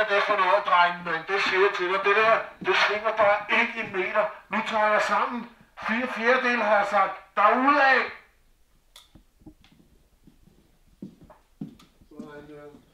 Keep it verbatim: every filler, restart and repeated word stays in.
er det for noget, drengen, men det siger jeg til dig. Det der, det svinger bare ikke en meter. Nu tager jeg sammen. Fire fjerdedel har jeg sagt. Derudad!